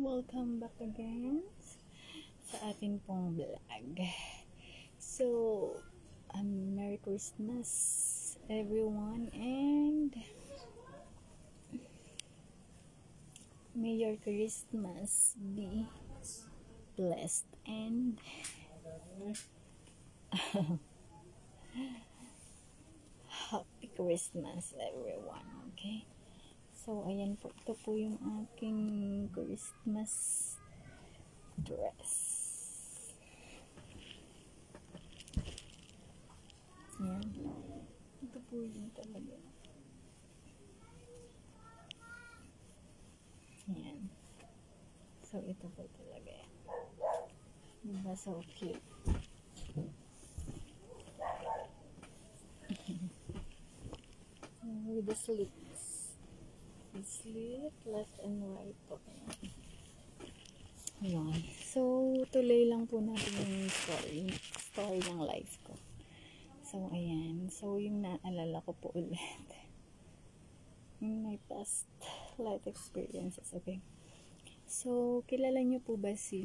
Welcome back again sa atin pong vlog. So, Merry Christmas everyone, and may your Christmas be blessed and Happy Christmas everyone, okay? So, ayan po, ito po yung aking Christmas dress. Ayan. Ito po yung talaga. Ayan. So, ito po talaga. Diba so cute? With the slits. The slit, left and right po. Ayan. So, tuloy lang po natin yung story ng life ko. So, ayan. So, yung naalala ko po ulit. Yung my past life experiences, okay? So, kilala niyo po ba si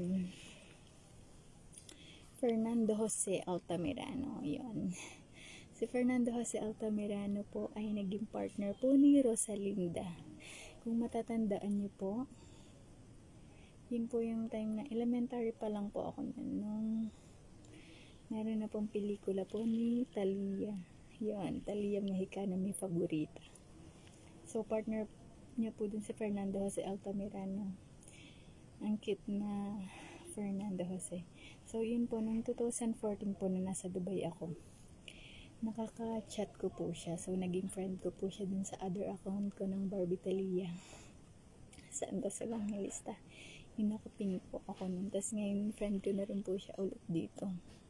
Fernando Jose Altamirano? Yun. Si Fernando Jose Altamirano po ay naging partner po ni Rosalinda. Kung matatandaan niyo po, yun po yung time na elementary pa lang po ako nung meron na pong pelikula po ni Talia. Yun, Talia Mexicana, may favorita. So, partner niya po dun si Fernando Jose Altamirano. Ang cute na Fernando Jose. So, yun po, noong 2014 po na nasa Dubai ako, nakaka-chat ko po siya. So, naging friend ko po siya dun sa other account ko ng Barbie Talia. Saan ba sa Evangelista? Hinakapin po ako nun. Tapos ngayon, friend ko na rin po siya ulit dito.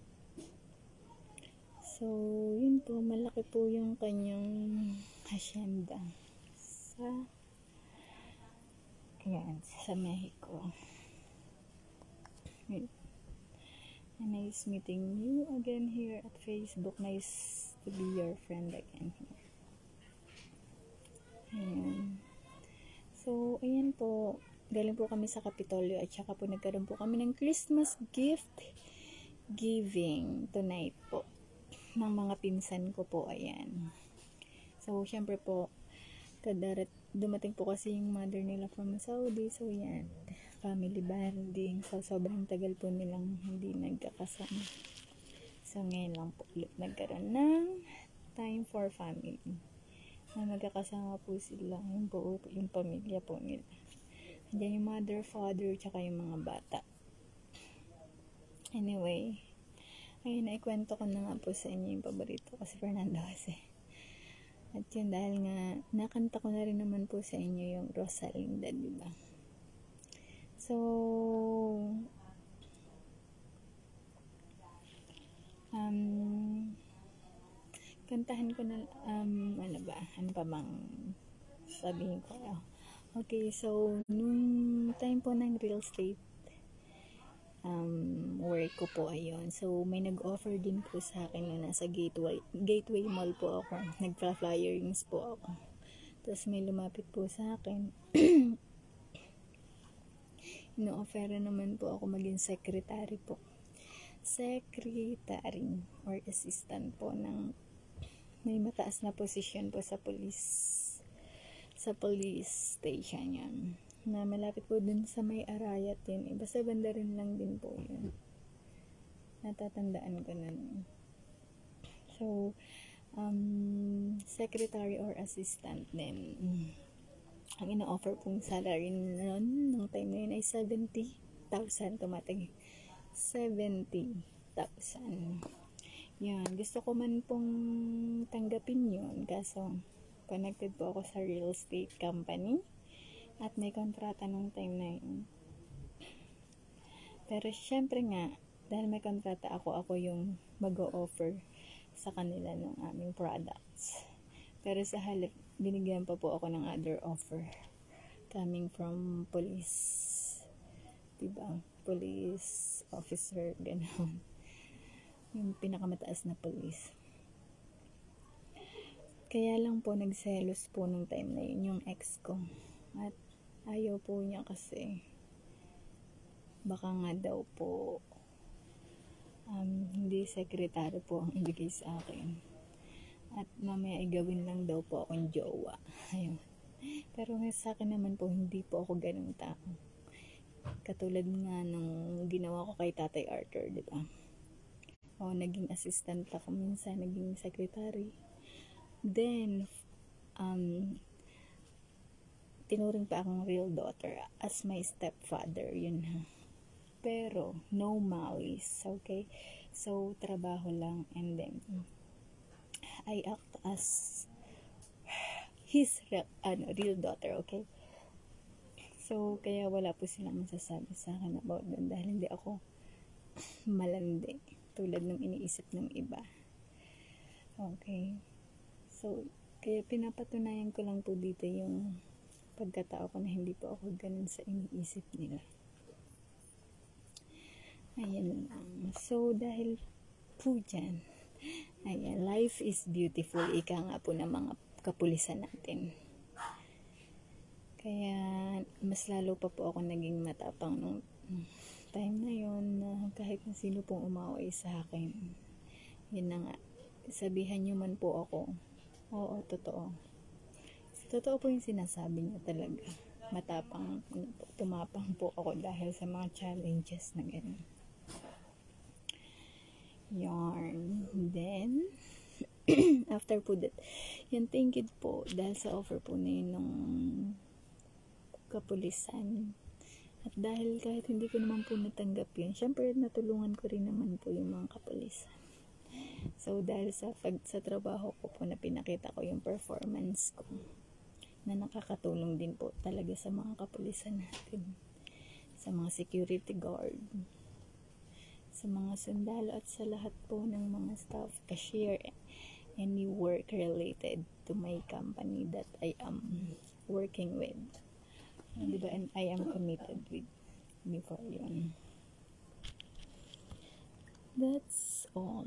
So, yun po, malaki po yung kanyang hacienda sa Mexico. And nice meeting you again here at Facebook. Nice to be your friend again here. Ayan. So, ayan po. Galing po kami sa Kapitolyo at saka po nagkaroon po kami ng Christmas gift giving tonight po ng mga pinsan ko po. Ayan. So, syempre po, dumating po kasi yung mother nila from Saudi. So, yan. Family bonding. So, sobrang tagal po nilang hindi nagkakasama. So, ngayon lang po ulit nagkaroon ng time for family. Na magkakasama po sila. Yung pamilya po nila. Andiyan yung mother, father, tsaka yung mga bata. Anyway, ayun, naikwento ko na nga po sa inyo yung paborito ko si Fernando Jose. At yun, dahil nga nakanta ko na rin naman po sa inyo yung Rosalinda, diba? So, kantahan ko na, ano pa bang sabihin ko? Okay, so, nung time po ng real estate, work ko po, ayun. So, may nag-offer din po sa akin na nasa Gateway Mall po ako. Nagpa-flyerings po ako. Tapos may lumapit po sa akin. Ino-offera naman po ako maging secretary po. Secretary or assistant po ng may mataas na posisyon po sa police station yan. Na malapit po dun sa may Arayat din. Basta banda rin lang din po yun. Natatandaan ko na nun. So, secretary or assistant din. Ang ina-offer pong salary nun, nung time na yun ay 70,000 tumating. 70,000. Yan. Gusto ko man pong tanggapin yun. Kaso, connected po ako sa real estate company. At may kontrata nung time na yun. Pero syempre nga, dahil may kontrata ako yung mag-o-offer sa kanila ng aming products. Pero sa halip, binigyan pa po ako ng other offer coming from police. Diba? Police officer, gano'n. Yung pinakamataas na police. Kaya lang po nagselos po nung time na yun yung ex ko. At ayaw po niya kasi baka nga daw po hindi sekretary po ang ibigay sa akin. At mamaya igawin lang daw po akong jowa. Ayun. Pero sa akin naman po, hindi po ako ganun tao. Katulad nga nung ginawa ko kay Tatay Arthur, di ba? O, naging assistant ako minsan, naging secretary. Then, tinuring pa akong real daughter as my stepfather, yun ha. Pero, no malice, okay? So, trabaho lang, and then, I act as his real daughter, okay? So, kaya wala po silang masasabi sa akin about doon dahil hindi ako malandi tulad ng iniisip ng iba. Okay. So, kaya pinapatunayan ko lang po dito yung pagkatao ko na hindi po ako ganun sa iniisip nila. Ayan lang. So, dahil po dyan, ayan, life is beautiful. Ika nga po ng mga kapulisan natin. Kaya, mas lalo pa po ako naging matapang nung time na yun na kahit na sino pong umaway sa akin. Yun na nga. Sabihan nyo man po ako. Oo, totoo. Totoo po yung sinasabi niya talaga. Matapang, tumapang po ako dahil sa mga challenges na gano'n. Yarn. Then, after po that, yung thank you po dahil sa offer po na yun nung kapulisan. At dahil kahit hindi ko naman po natanggap yun, syempre natulungan ko rin naman po yung mga kapulisan. So, dahil sa trabaho ko po na pinakita ko yung performance ko, na nakakatulong din po talaga sa mga kapulisan natin, sa mga security guard, sa mga sundalo at sa lahat po ng mga staff, cashier, any work related to my company that I am working with. Diba? And I am committed with before yun. That's all.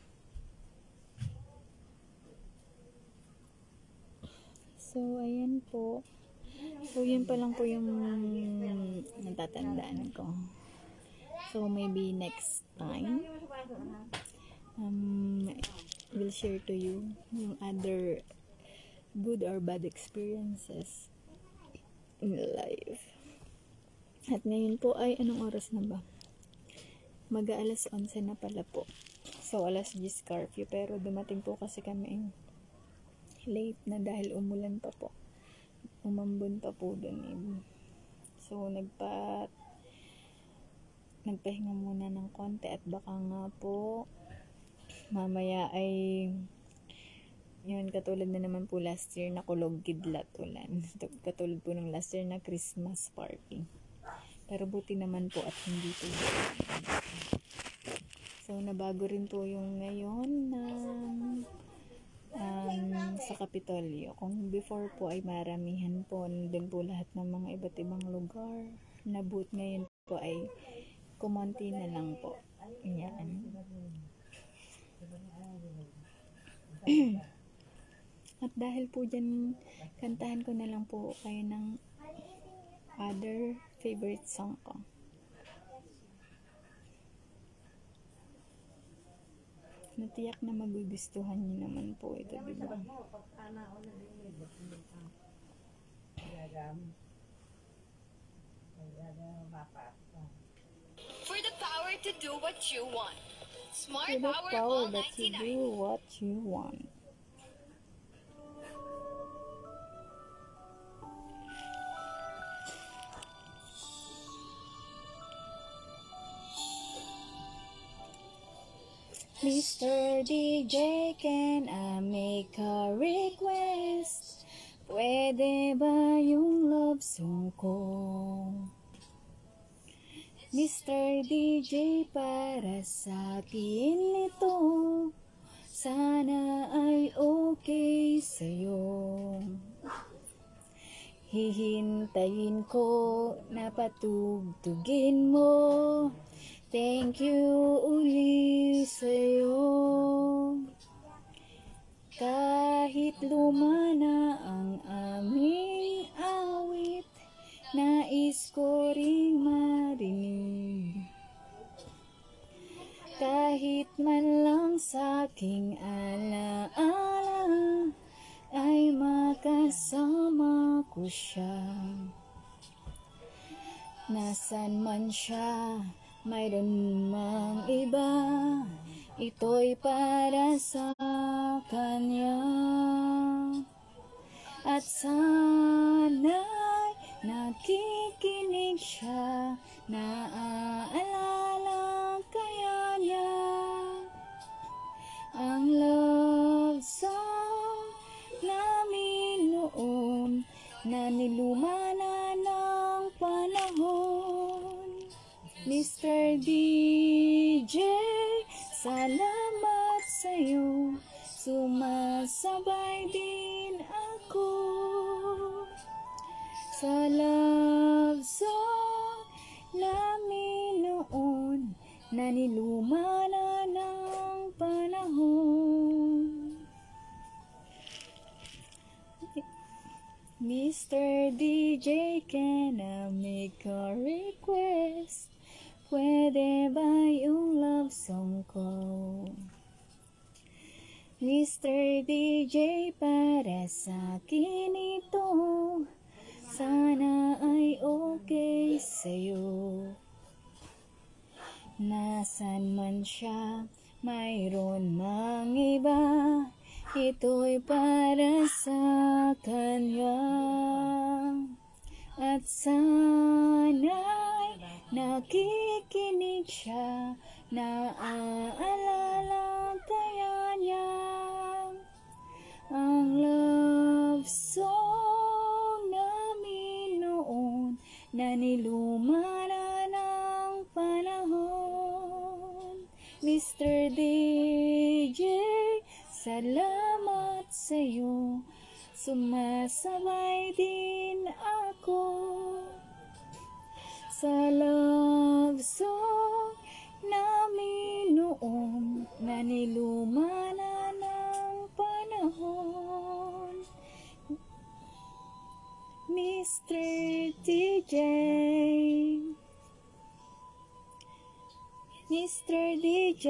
So, ayan po. So, yun pa lang po yung natatandaan ko. So, maybe next time, will share to you yung other good or bad experiences in life. At ngayon po ay anong oras na ba? Mag-aalas 11 na pala po. So, alas 10 curfew. Pero dumating po kasi kami late na dahil umulan pa po. Umambon pa po dun. So, nagpahinga muna ng konti at baka nga po mamaya ay yun, katulad na naman po last year na kulog kidlat ulan. Katulad po ng last year na Christmas party. Pero buti naman po at hindi po. So, nabago rin po yung ngayon sa Kapitolyo. Kung before po ay maramihan po, nandun po lahat ng mga iba't ibang lugar. Nabuti ngayon po ay kumonti na lang po. Yan. At dahil po dyan, kantahan ko na lang po kayo ng other favorite song ko. Natiyak na magugustuhan niyo naman po ito, diba? For the power to do what you want. Smart For the Power power All that you 99. do what you want. Mr. DJ, can I make a request? Pwede ba yung love song ko? Mr. DJ, para sa akin ito, sana ay okay sa'yo. Hihintayin ko na patugtugin mo. Thank you uli sa'yo. Kahit luma na ang aming awit, nais ko ring marinig Kahit man lang sa'king alaala ay makasama ko siya. Nasaan man siya, mayroon mang iba, ito'y para sa kanya. At sana'y nakikinig siya, naaalala kaya niya ang love song namin noon na nilumana ng panahon. Mr. DJ, salamat sa'yo, sumasabay din ako sa love song namin noon na nilumana ng panahon. Mr. DJ, can I make a request? Pwede ba yung love song ko? Mr. DJ, para sa akin ito, sana ay okay sa'yo. Nasaan man siya, mayroon mang iba, ito'y para sa kanya. At sana'y nakikinig siya, naaalala kaya niya ang love song namin noon na nilumana ng panahon. Mr. DJ, salamat sa'yo, sumasabay din ako sa love song namin noon na nilumana ng panahon. Mr. DJ, Mr. DJ.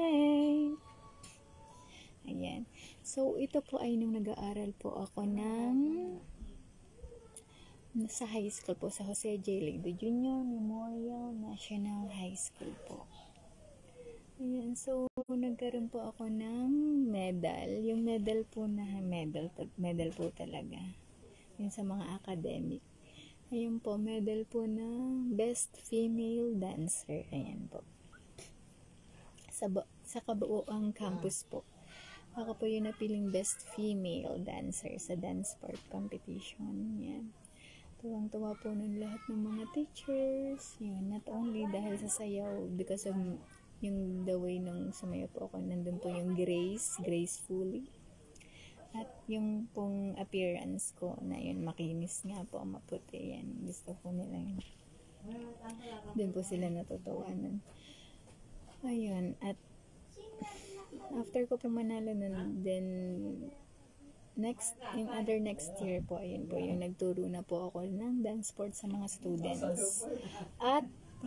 Ayan. So, ito po ay nung nag-aaral po ako sa high school po, sa Jose J. Ligdo Jr. Memorial National High School po. Ayan. So, nagkaroon po ako ng medal. Yung medal po na medal po talaga. Yung sa mga academic. Ayun po, medal po na Best Female Dancer. Ayan po. Sa kabuuang campus po. Ako po yung napiling Best Female Dancer sa dance sport competition. Yan. Tuwang-tuwa po ng lahat ng mga teachers. Yun, not only dahil sa sayaw, because of yung the way nung sumayaw po ako, nandun po yung gracefully. At yung pong appearance ko na yun, makinis nga po, maputi. Yan, gusto po nila yun. Doon po sila natutuwanan. Ayun, at after ko po manalo nun, then yung other next year po, ayun po, yung nagturo na po ako ng dance sport sa mga students. At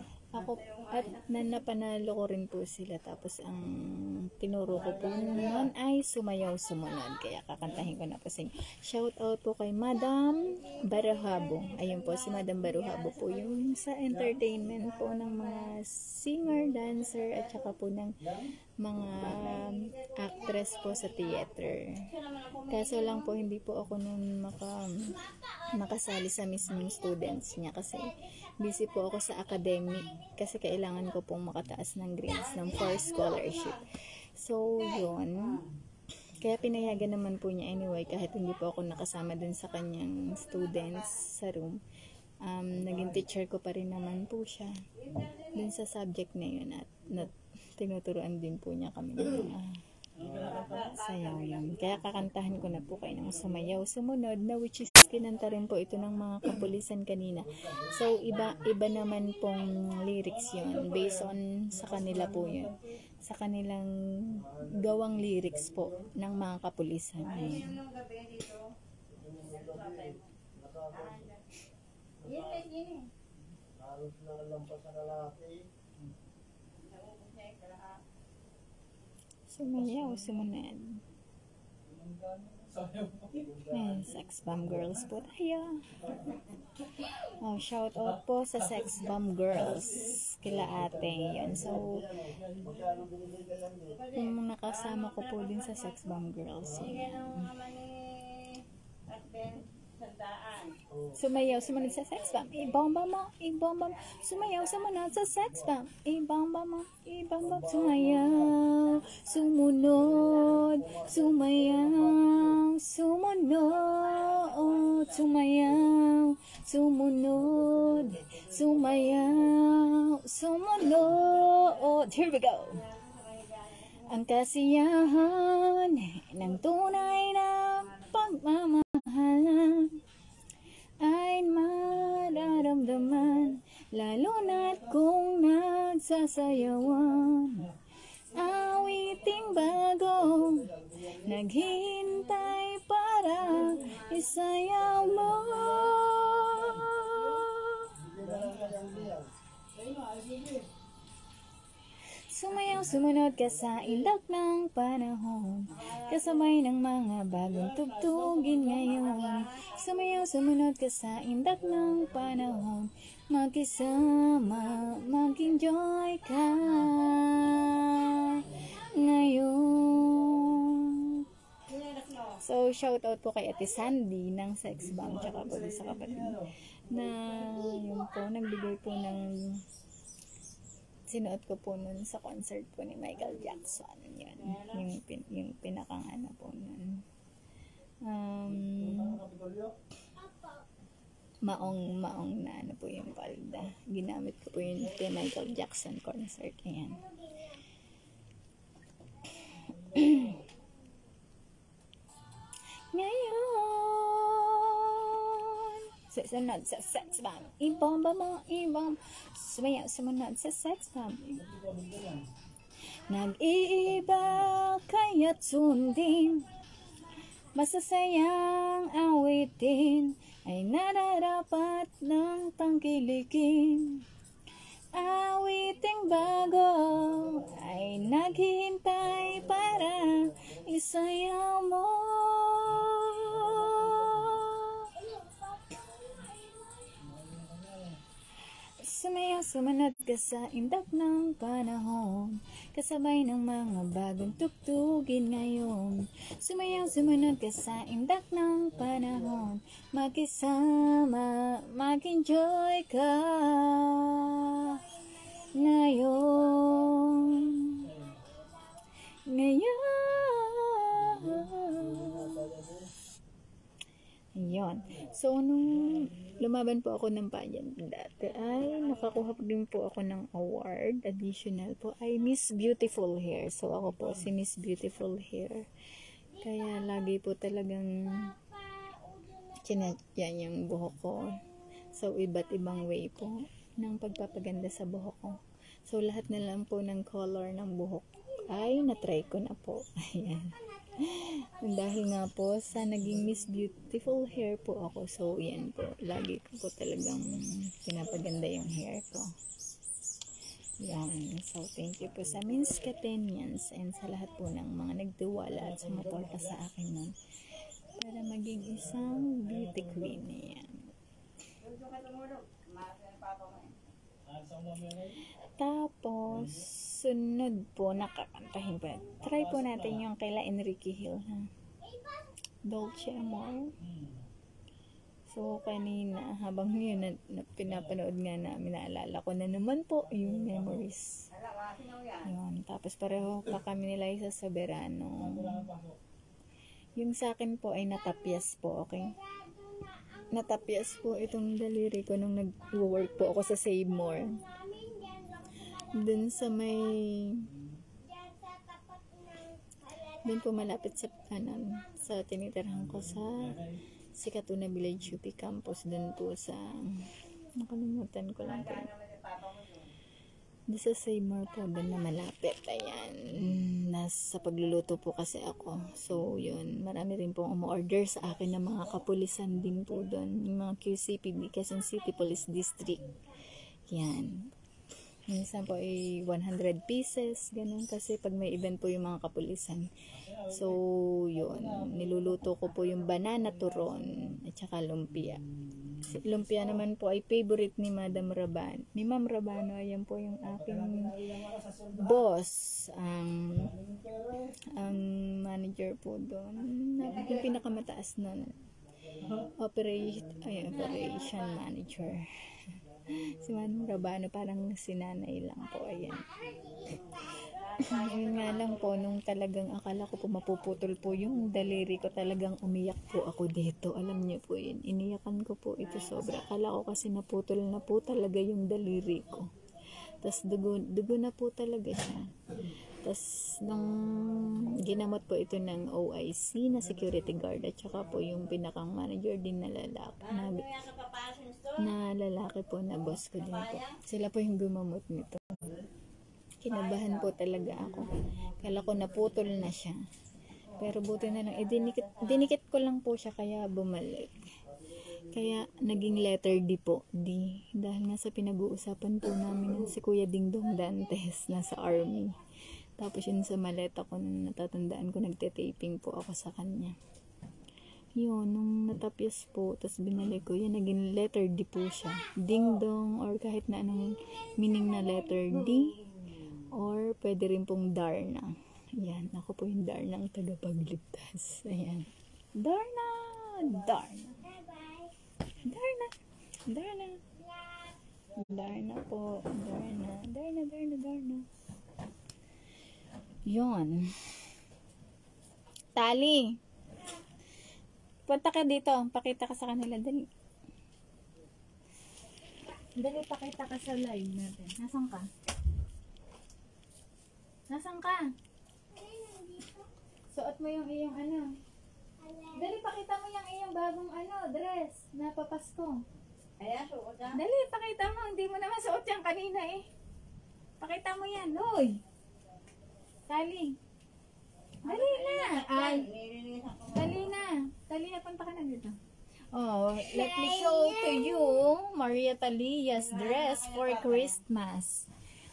napanalo ko rin po sila. Tapos ang tinuro ko po noon ay sumayaw sumunod. Kaya kakantahin ko na po sa inyo. Shout out po kay Madam Baruhabo. Ayun po, si Madam Baruhabo po yung sa entertainment po ng mga singer, dancer, at saka po ng mga actress po sa theater. Kaso lang po, hindi po ako nun makasali sa mismong students niya kasi busy po ako sa academic kasi kailangan ko pong makataas ng grades ng for scholarship. So, yun. Kaya pinayagan naman po niya anyway kahit hindi po ako nakasama dun sa kanyang students sa room. Naging teacher ko pa rin naman po siya dun sa subject na yun at tinuturuan din po niya kami ng sayaw yun. Kaya kakantahan ko na po kayo ng Sumayaw Sumunod na which is kinanta rin po ito ng mga kapulisan kanina. So, iba naman pong lyrics yun. Based on sa kanila po yun. Sa kanilang gawang lyrics po ng mga kapulisan. Sumayaw, sumunod. Ayan, sex bomb girls po tayo. Oh, shout out po sa sex bomb girls. Kila ate. Yun. So, yung nakasama ko po din sa sex bomb girls. Ayan. Sumayaw, sumunod sa sex bomb. Ibomba mo, ibomba mo. Sumayaw, sumunod sa sex bomb. Ibomba mo, ibomba mo. Sumayaw, sumunod. Sumayaw, sumunod. Sumayaw, sumunod. Sumayaw, sumunod. Here we go. Ang kasiyahan ng tunay na pagmamahal ay mararamdaman, lalo na't kung nagsasayawan. Awiting bago, naghihintay para isayaw mo. Sumayaw, sumunod ka sa ilog ng panahon, kasabay ng mga bagong tugtugin ngayon. Sumayaw, sumunod ka sa indak ng panahon, magkisama, mag-enjoy ka ngayon. So, shout out po kay Ate Sandy ng Sex Bomb, tsaka po sa kapatid na yun po, nagbigay po ng sinuot ko po nun sa concert po ni Michael Jackson. Yan. Yung pinakang ano po nun. Maong na ano po yung palda. Ginamit ko po yung kay Michael Jackson concert. Ayan. Ngayon, sunod sa sex bomb. Ibomba mo, ibomba. Sumayaw, sumunod sa sex bomb. Nag-iiba kaya't sundin, masasayang awitin ay nararapat ng tangkilikin. Awiting bago ay naghihintay para isayaw mo. Sumayaw, sumunod ka sa indak ng panahon, kasabay ng mga bagong tugtugin ngayon. Sumayaw, sumunod ka sa indak ng panahon, magkisama, mag-enjoy ka ngayon. Ngayon. Ayun. So, nung lumaban po ako ng pageant dati, ay nakakuha din po ako ng award. Additional po ay Miss Beautiful Hair. So, ako po si Miss Beautiful Hair. Kaya lagi po talagang chinatyan yung buhok ko. So, iba't ibang way po ng pagpapaganda sa buhok ko. So, lahat na lang po ng color ng buhok ay natry ko na po. Ayan. Dahil nga po sa naging Miss Beautiful Hair po ako. So, yan po. Lagi ko po talagang pinapaganda yung hair ko. Yan. So, thank you po sa Miss Katenians and sa lahat po ng mga nagtiwala at sumuporta sa akin nun para maging isang beauty queen. Yan. Tapos, sunod po, nakakantahin po. Try po natin yung kaila Enrique Hill, ha? Dolce Amor. So, kanina, habang yun, pinapanood nga namin, naalala ko na naman po yung memories. Yun. Tapos, pareho pa kami nila isa sa Soberano. Yung sa akin po ay natapyas po, okay? Natapyas po itong daliri ko nung nag-work po ako sa Save More. Dun sa may dun po malapit sa sa tinitirahan ko sa Sikatuna Village UP Campus. Dun po sa nakalimutan ko lang po. Dun sa Save More po, dun na malapit. Ayan. Nasa pagluluto po kasi ako. So, yun. Marami rin pong umorder sa akin ng mga kapulisan din po dun. Yung mga QCPD, Quezon City Police District. Yan. Minsan po ay 100 pieces, ganun kasi pag may event po yung mga kapulisan. So, yun. Niluluto ko po yung banana turon at saka lumpia. Lumpia naman po ay favorite ni Madam Raban. Ni Ma'am Rabano, ayan po yung aking boss. Ang manager po doon. Yung pinakamataas na operation manager. Si Madam Rabano parang sinanay lang po. Ayan. Yun nga lang po, nung talagang akala ko po mapuputol po yung daliri ko, talagang umiyak po ako dito. Alam niyo po yun, iniyakan ko po ito sobra. Akala ko kasi naputol na po talaga yung daliri ko. Tapos dugo na po talaga siya. Tapos nung ginamot po ito ng OIC na security guard at saka po yung pinakang manager din na lalaki po na boss ko din po. Sila po yung gumamot nito. Kinabahan po talaga ako. Kala ko naputol na siya. Pero buti na lang, dinikit ko lang po siya kaya bumalik. Kaya naging letter D po. D. Dahil nga sa pinag-uusapan po namin si Kuya Dingdong Dantes nasa army. Tapos yun sa maleta ko, natatandaan ko, nagte-taping po ako sa kanya. Yun, nung natapyas po, tapos binalik ko, yan, naging letter D po siya. Dingdong, or kahit na anong meaning na letter D. Or pwede rin pong Darna. Ayan, ako po yung Darna ang tagapagligtas. Ayan. Darna! Darna! Darna! Darna! Darna po. Darna. Darna, Darna, Darna. Yun. Tali! Punta ka dito. Pakita ka sa kanila. Dali. Dali, pakita ka sa live natin. Nasaan ka? Nasaan ka? Suot mo yung iyong ano. Dali, pakita mo yung iyong bagong dress na papasko. Ayan, suot na. Dali, pakita mo. Hindi mo naman suot yan kanina eh. Pakita mo yan. Hoy! Tali. Dali na. Ay, dali na. Dali na, punta ka na dito. Oh, let me show to you Maria Talia's dress for Christmas.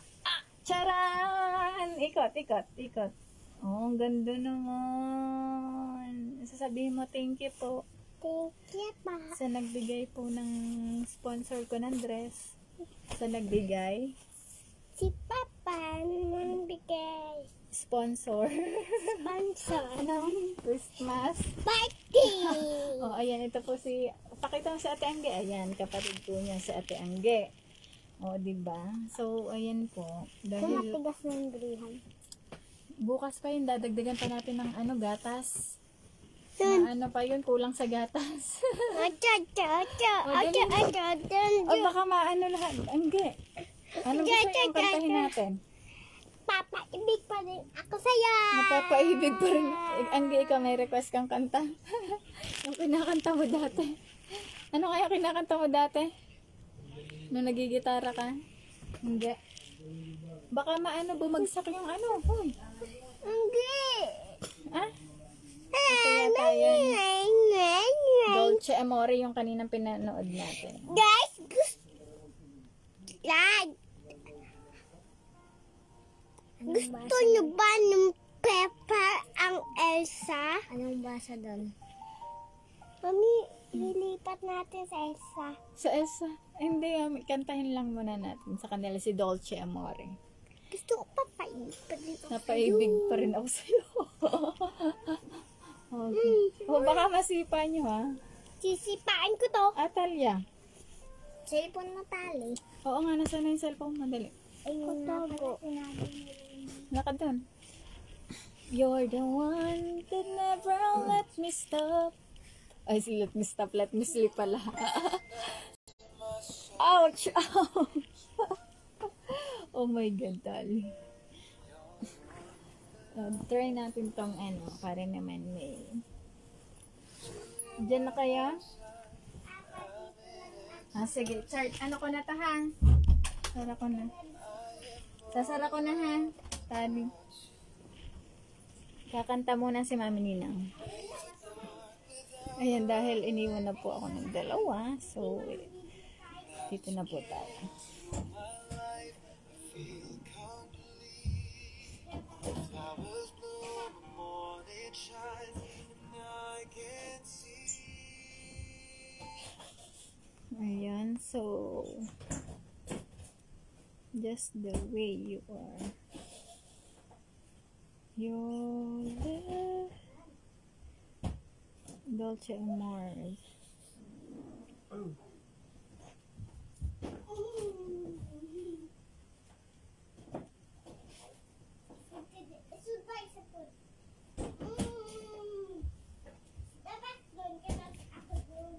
Charan! Ikot, ikot, ikot. Oh, ang ganda naman. Sasabihin mo, thank you po. Thank you, pa. Sa nagbigay po ng sponsor ko ng dress. Sa nagbigay. Si Papa nang bigay. Sponsor. Sponsor. Anong Christmas? Party! Oh, ayan, ito po si, pakita mo sa Ate Angge. Ayan, kapatid po niya si Ate Angge. O, diba? So, ayan po. Dahil Matigas ng grihan. bukas pa yun, dadagdagan pa natin ng gatas. Na pa yun, kulang sa gatas. O, baka maano lahat. Angge. Ano gusto yung kantahin natin? Papa, ibig pa rin ako sa'yo. Napapaibig pa rin. Angge, ikaw may request kang kanta. Yung kinakanta mo dati. Ano kaya kinakanta mo dati? Nung nagigitara ka? Hindi. Baka bumagsak yung Hoy. Hindi. Ah? Kaya tayo. Dolce Amore yung kaninang pinanood natin. Guys, gusto niyo ba ng pepper ang Elsa? Anong basa doon? Mami, lilipat natin sa Elsa. Sa Elsa? Hindi, kantahin lang muna natin sa kanila si Dolce Amore. Gusto ko papaipan dito. Napaibig pa rin ako sa'yo. Okay. O, baka masipa nyo ha. Sisipaan ko to. Atalia. Cellphone na tali. Oo nga, nasa na yung cellphone? Madali. Ayun na pala Lakad doon. You're the one that never let me stop. Ay, let me stop, let me sleep pala. Ouch! Ouch! Oh my God, tali. Try natin tong para naman may... Diyan na kaya? Sige, chart. Ano ko na ta ha? Sara ko na. Sasara ko na ha. Tali. Kakanta muna si Mami Ninang. Ayan, dahil iniwan na po ako ng dalawa. So, dito na po tayo. So, just the way you are. Your love, Dolce Amore. Subay sa po. Dapat doon ka na ako doon.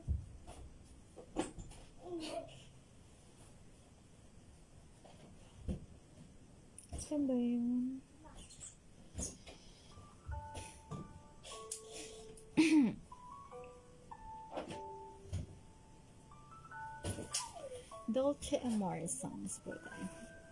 Saan ba yun? Dolce Amore songs po tayo.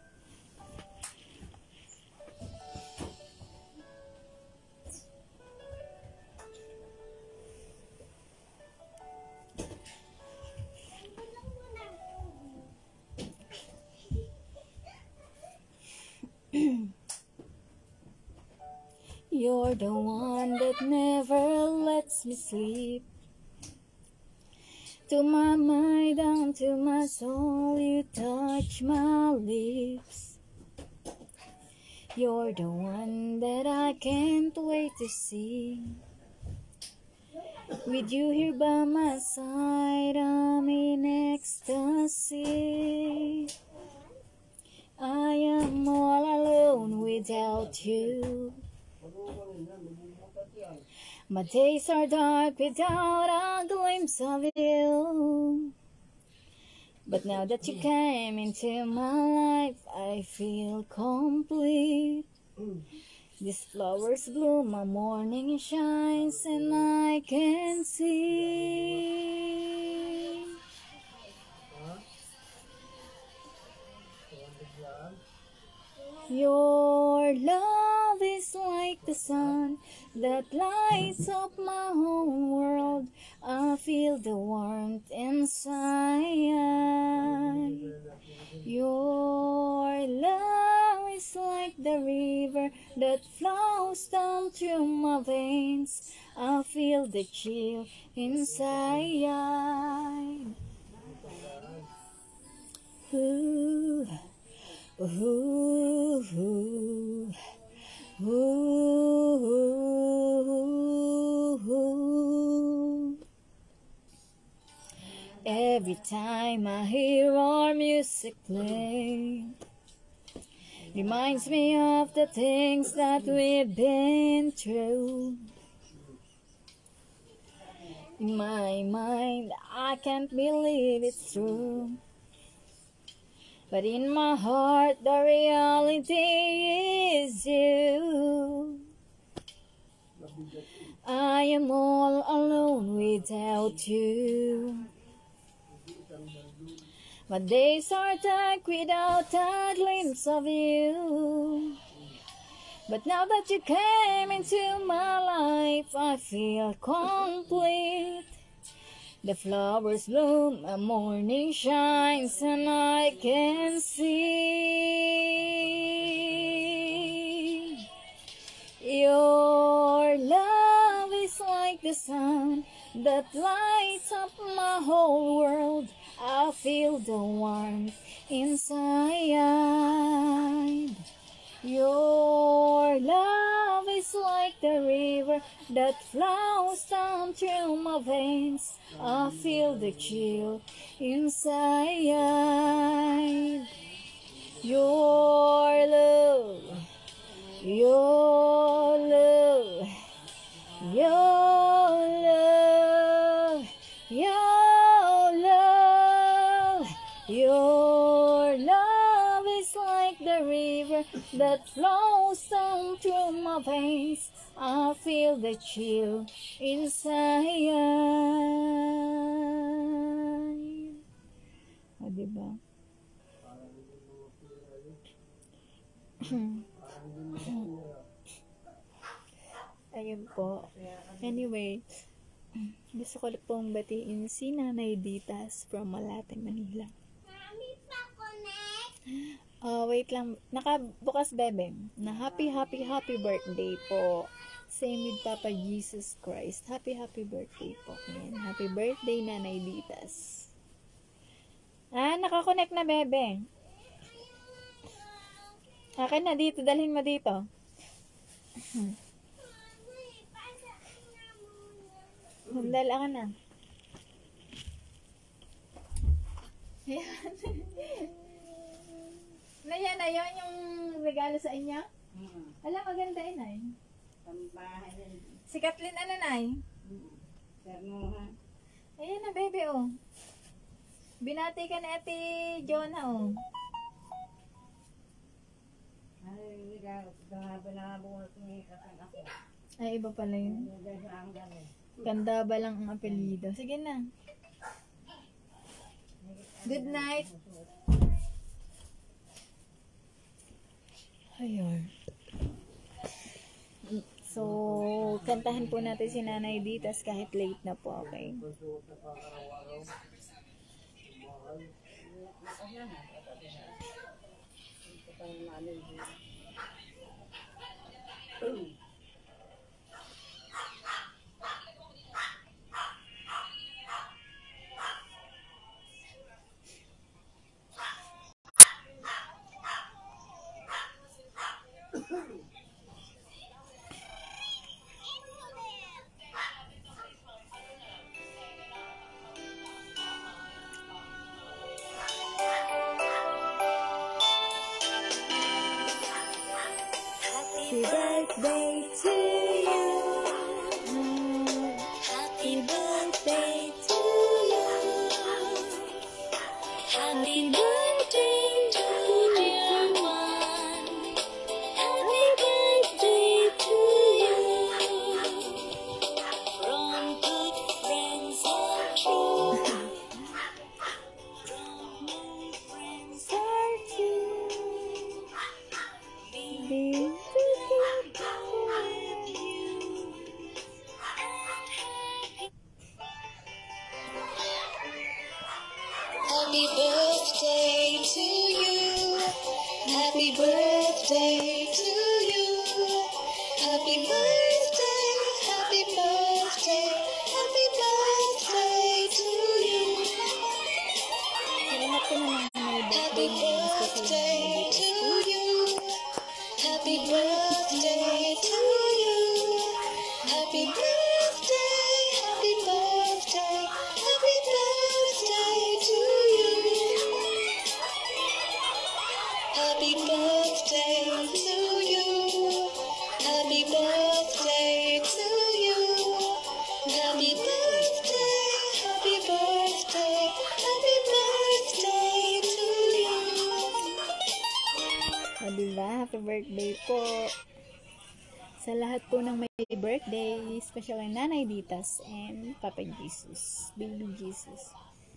You're the one that never lets me sleep. To my mind, down to my soul, you touch my lips. You're the one that I can't wait to see. With you here by my side, I'm in ecstasy. I am all alone without you. My days are dark without a glimpse of you. But now that you came into my life, I feel complete. These flowers bloom, my morning shines, and I can see. Your love is like the sun that lights up my whole world. I feel the warmth inside. Your love is like the river that flows down through my veins. I feel the chill inside. Ooh. Ooh, ooh, ooh, ooh. Every time I hear our music play, reminds me of the things that we've been through. In my mind, I can't believe it's true. But in my heart, the reality is you. I am all alone without you. My days are dark without a glimpse of you. But now that you came into my life, I feel complete. The flowers bloom, a morning shines, and I can see. Your love is like the sun that lights up my whole world. I feel the warmth inside. Your love is like the river that flows down through my veins. I feel the chill inside. Your love, your love, your love, your love, your love is like the river that flows down through my veins. I feel the chill inside. O, diba? Ayun po. Anyway, gusto ko pong batiin si Nanay Ditas from Malate, Manila. Mami pa connect. Wait lang. Nakabukas, bebe. Na happy birthday po. Same with Papa Jesus Christ. Happy birthday po. Ayan. Happy birthday, Nanay Ditas. nakakonect na, bebe. Akin na dito, dalhin mo dito. Dala ka na. Ayan. Na yan, ayun yung regalo sa inyo? Alam, maganda yun, ay. Si Kathleen, ano, nay? Ayan na, bebe, oh. Binati ka na Ate Jonah, oh. Ay, iba pala yun. Ganda ba lang ang apelido? Sige na. Good night. Ayun. So, kantahan po natin si Nanay Ditas kahit late na po, okay? Happy birthday to you. Happy birthday to you. Happy birthday to dear one. Happy birthday to you. From good friends and true. From my friends are true. Be Happy birthday to you. Happy birthday to you. Happy birthday, happy birthday, happy birthday to you. Happy birthday to you. Happy birthday to you. Happy birthday, happy birthday, happy birthday to you. Happy birthday to you. Happy birthday to you. Happy birthday, happy birthday, happy birthday to you. O, diba? Happy birthday po. Sa lahat po ng may birthday, special ang Nanay Ditas and Papa Jesus, Baby Jesus.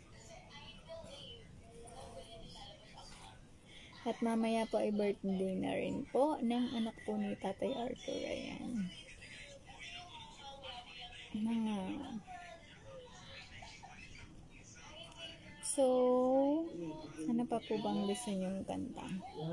At mamaya po ay birthday na rin po ng anak po ni Tatay Arthur. Ayan. Mga... So, ano pa po bang gusto niyong kanta?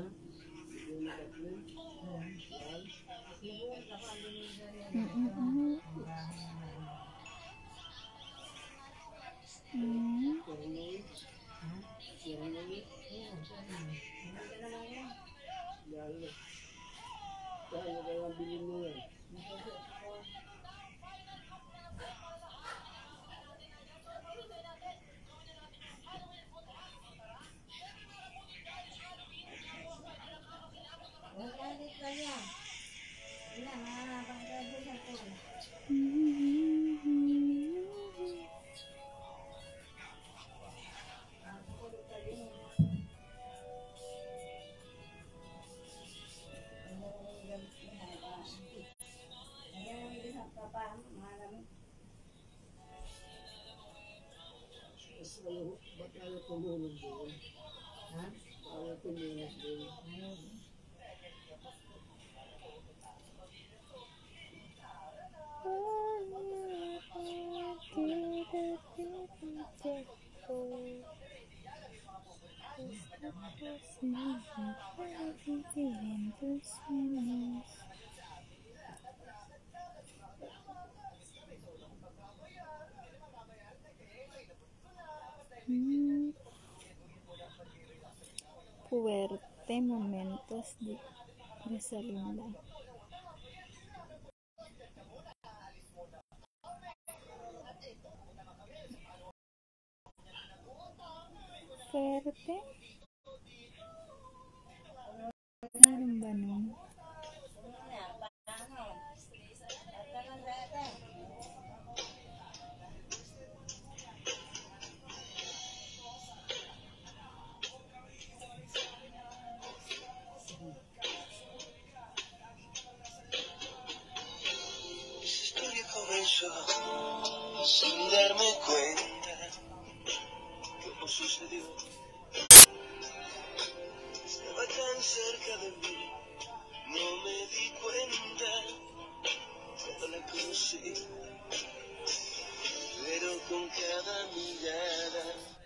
Ba't ayaw tumulog doon? Ha? Ayaw tumulog doon. Suerte, momentos di Rosalinda. Suerte? Meron ba nun? Esta historia comenzó sin darme cuenta cómo sucedió. Estaba tan cerca de mí, no me di cuenta cuando la conocí, pero con cada mirada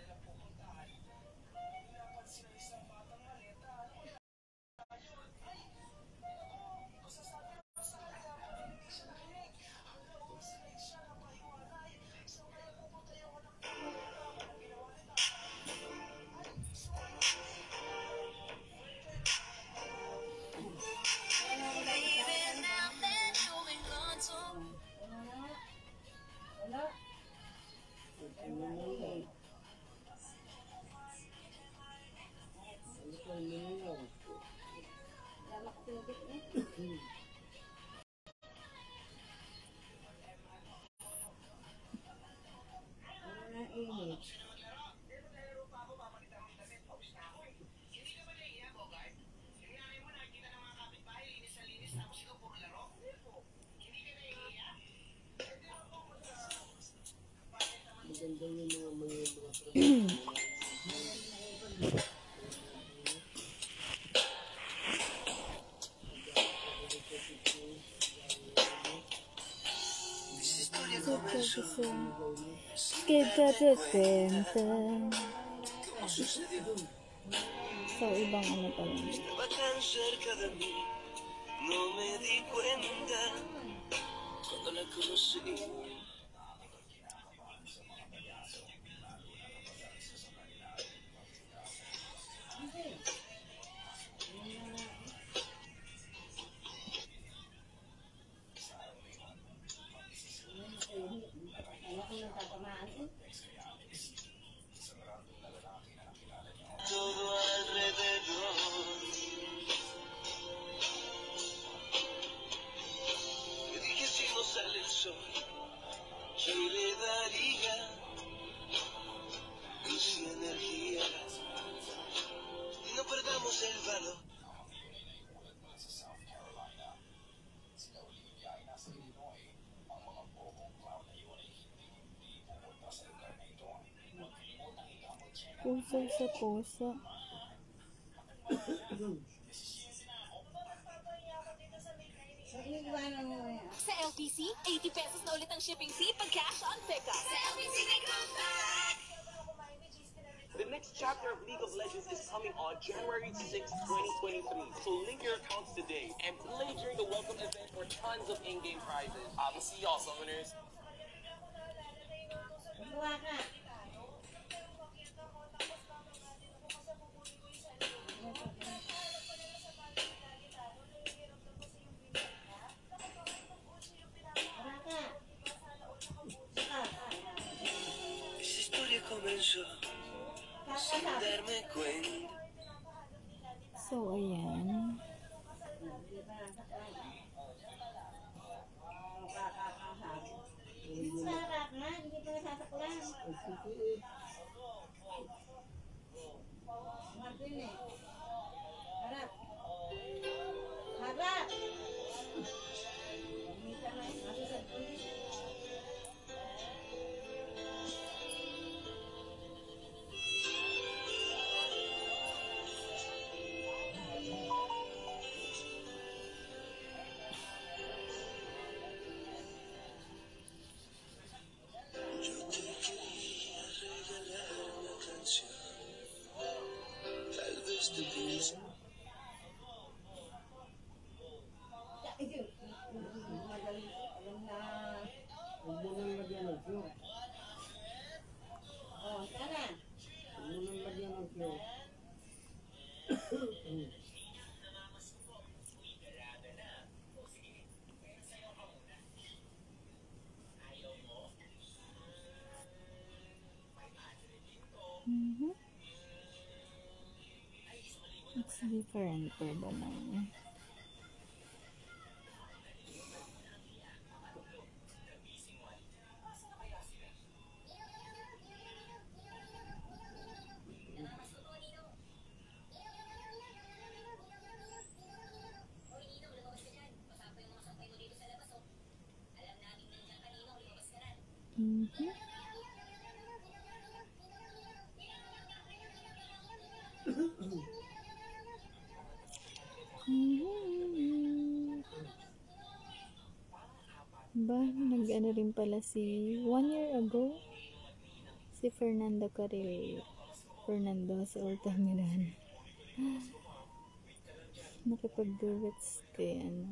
Maganda yung mga So, ibang ano pa lang. estaba tan cerca de mí, no me di cuenta cuando la conocí. Todo alrededor me dije si no sale el sol, yo le daría luz y energía y no perdamos el valor. Puso sa puso. Sa LPC, 80 pesos na ulit ang shipping fee pag cash on pickup. Sa LPC, they come back! The next chapter of League of Legends is coming on January 6, 2023. So link your accounts today and play during the welcome event for tons of in-game prizes. See y'all, summoners. Esta historia comenzó sin darme cuenta. So, ayan. Sarap nga, hindi pa nasasaklan. Martin eh. Harap. Harap! Minsan na eh, masusad ko eh. Yo te quería regalar una canción, tal vez te pienses. Magaling. Alam na. Huwag mo nang lagyan ng flow. Oh, sana. Huwag mo nang lagyan ng flow. It's different for the man. Mhm. Ba, nag-ano rin pala si 1 year ago, si Fernando sa Altamirano. Nakipag-duets kay ano.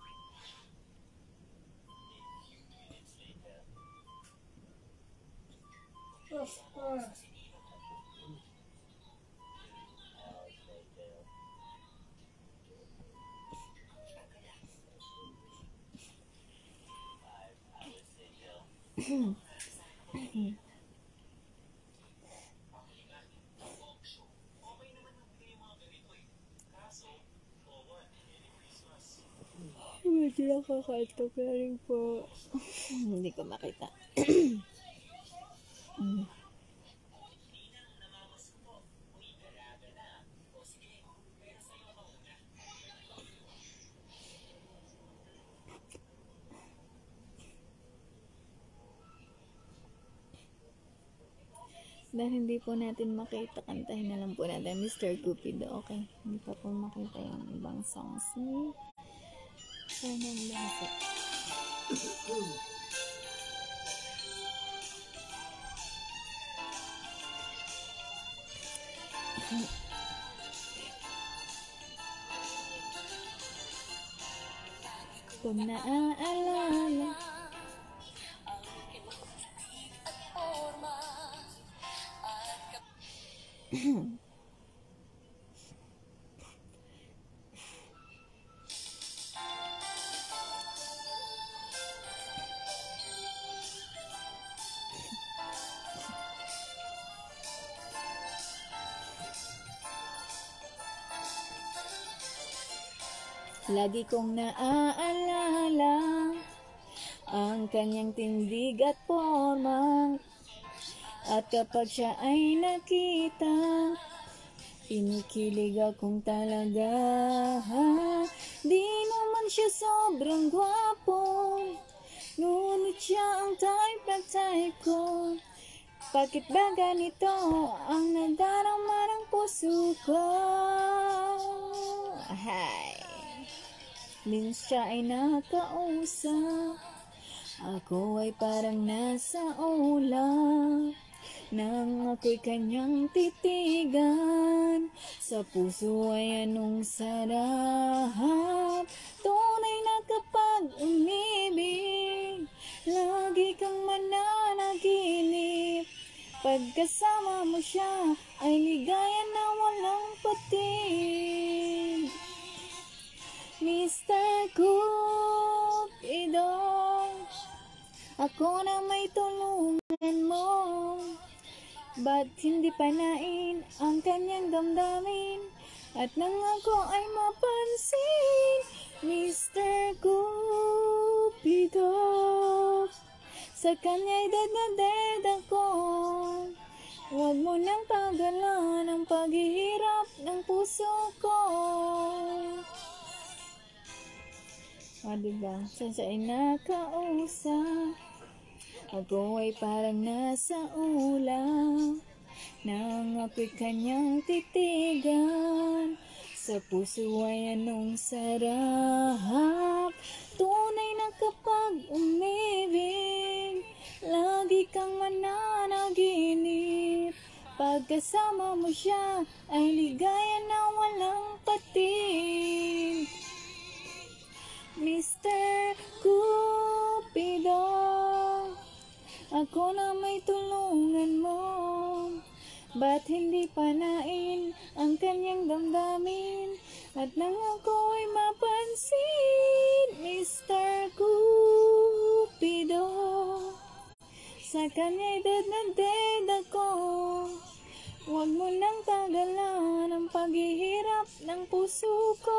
Medyo nakakaantok na rin po. Hindi ko makita. Dahil hindi po natin makita, kantahin na lang po natin Mr. Cupido. Okay, hindi pa po makita yung ibang songs ni Fernando Jose. Kung naaalala lagi kong naaalala ang kanyang tindig at forma, at kapag siya ay nakita, kinikilig akong talaga. Di naman siya sobrang gwapo, ngunit siya ang type na type ko. Bakit ba ganito ang nadarama ng puso ko? Hi. Min siya ay nakausap, ako ay parang nasa ulap, nang ako'y kanyang titigan, sa puso ay anong sarap. Tunay na kapag umibig, lagi kang mananaginip, pagkasama mo siya ay ligaya na walang patid. Mr. Cupido, ako na may tulungan mo, ba't hindi panain ang kanyang damdamin, at nang ako ay mapansin. Mr. Cupido, sa kanya'y dead na dead ako, huwag mo nang pagalan ang paghihirap ng puso ko. O, diba? Siya ay nakausap, ako ay parang nasa ulap, nang ako'y kanyang titigan, sa puso ay anong sarap. Tunay na kapag umibig, lagi kang mananaginip, pagkasama mo siya ay ligaya na walang patid. Mr. Cupido, ako na may tulungan mo, ba't hindi panain ang kanyang damdamin, at nang ako ay mapansin. Mr. Cupido, sa kanya'y dead na dead ako, huwag mo nang tagalan ang ang paghihirap ng puso ko.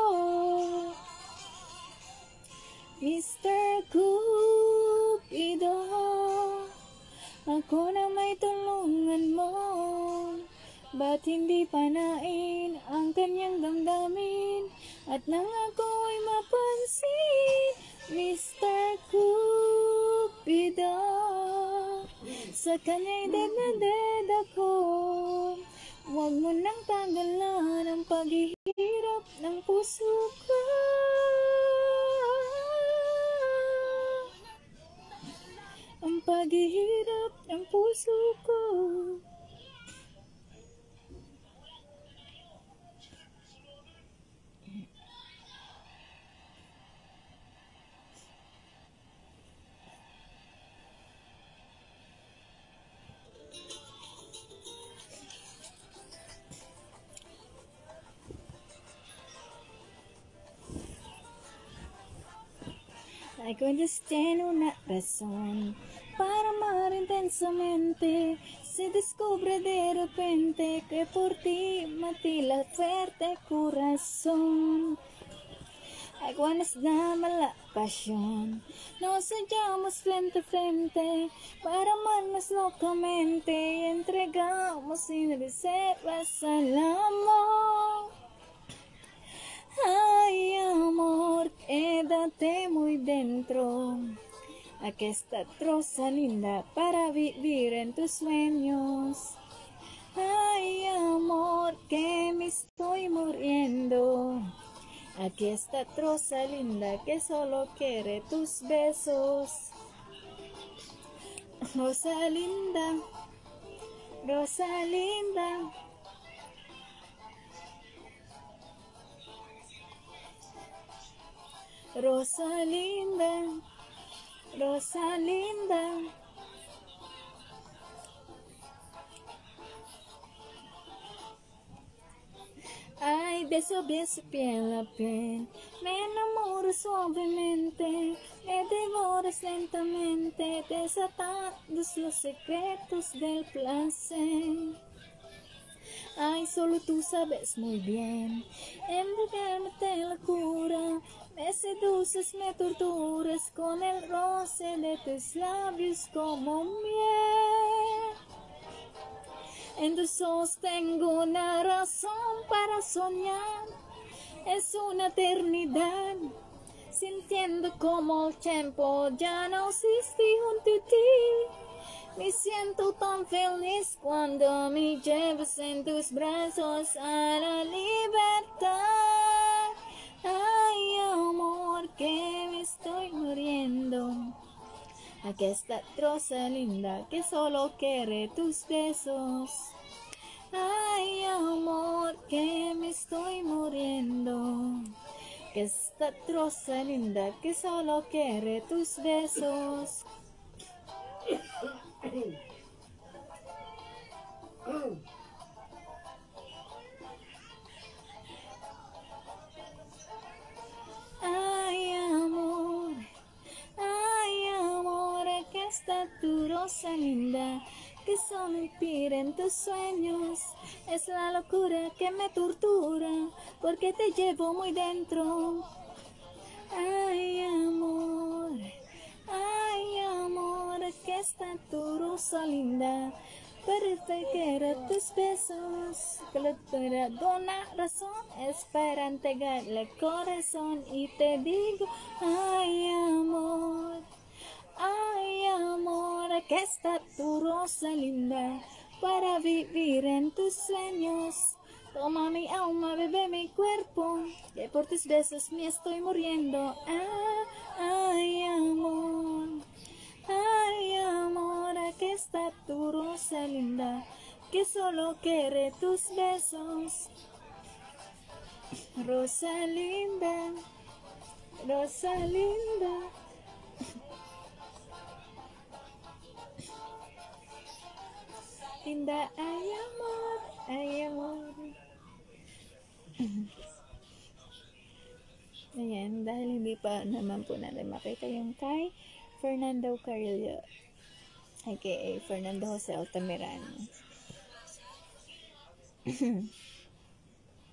Mr. Cupido, ako na may tulungan mo. Ba't hindi panain ang kanyang damdamin at nang ako'y mapansin, Mr. Cupido, sa kanya'y dead na dead ako. Huwag mo nang tanggalan ang paghihirap ng puso ko. Ang paghihirap ng puso ko. Hay con destino una razón para amar intensamente. Se descubre de repente que por ti matí la fuerte corazón. Ay, cuando nos llama la pasión, nos hallamos frente a frente para amarnos locamente y entregamos sin reservas al amor. Ay, amor, quédate muy dentro. Aquí está troza linda para vivir en tus sueños. Ay, amor, que me estoy muriendo. Aquí está troza linda que solo quiere tus besos. Rosa linda, Rosa linda. Rosa linda, Rosa linda. Ay, de su piel a piel, me enamoro suavemente, me devoras lentamente, desatando los secretos del placer. Ay, solo tú sabes muy bien, embriagarme de locura, me seduces, me torturas con el roce de tus labios como miel. En tus ojos tengo una razón para soñar, es una eternidad, sintiendo como el tiempo ya no existe junto a ti. Me siento tan feliz cuando me llevas en tus brazos a la libertad. Ay, amor, que me estoy muriendo. Aquí está troza linda que solo quiere tus besos. Ay, amor, que me estoy muriendo. Que esta troza linda que solo quiere tus besos. Ay, amor, aquí está tu rosa linda que solo inspira en tus sueños. Es la locura que me tortura porque te llevo muy dentro. Ay, amor, aquí está tu rosa linda para querer tus besos. Que la tuya una razón es para entregarle el corazón y te digo, ay, amor, aquí está tu rosa linda para vivir en tus sueños. Toma mi alma, bebe mi cuerpo, que por tus besos me estoy muriendo. Ay, amor, aquí está tu rosa linda, que solo quiere tus besos. Rosa linda, Rosa linda. Linda, ay, amor, ay, amor. Ayan, dahil hindi pa naman po natin makita yung kay Fernando Carrillo, aka Fernando Jose Altamirano.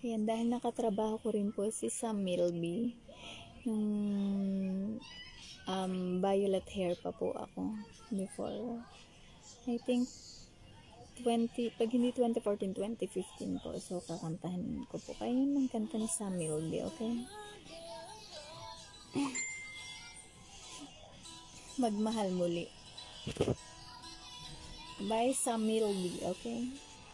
Ayan, dahil nakatrabaho ko rin po si Sam Milby. Yung violet hair pa po ako before. I think pag hindi 2014, 2015 po. So, kakantahan ko po. Kaya yun ang kanta ni Sam Milby, okay? Magmahal muli. By Sam Milby, okay?